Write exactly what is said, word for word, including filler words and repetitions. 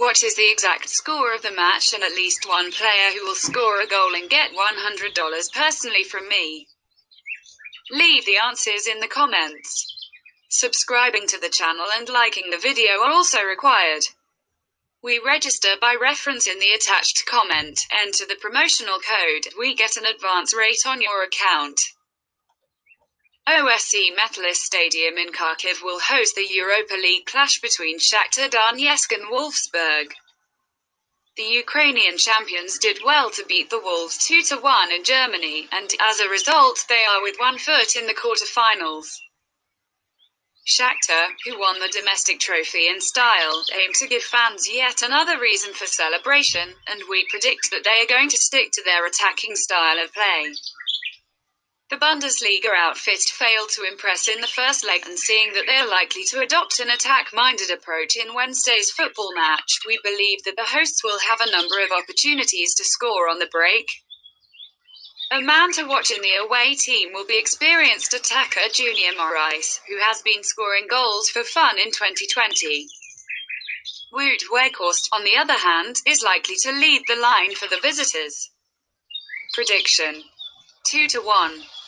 What is the exact score of the match and at least one player who will score a goal and get one hundred dollars personally from me? Leave the answers in the comments. Subscribing to the channel and liking the video are also required. We register by reference in the attached comment. Enter the promotional code. We get an advance rate on your account. O S C Metalist Stadium in Kharkiv will host the Europa League clash between Shakhtar Donetsk and Wolfsburg. The Ukrainian champions did well to beat the Wolves two to one in Germany, and, as a result, they are with one foot in the quarter-finals. Shakhtar, who won the domestic trophy in style, aim to give fans yet another reason for celebration, and we predict that they are going to stick to their attacking style of play. The Bundesliga outfit failed to impress in the first leg, and seeing that they are likely to adopt an attack-minded approach in Wednesday's football match, we believe that the hosts will have a number of opportunities to score on the break. A man to watch in the away team will be experienced attacker Junior Morais, who has been scoring goals for fun in twenty twenty. Wout Weghorst, on the other hand, is likely to lead the line for the visitors. Prediction: two to one.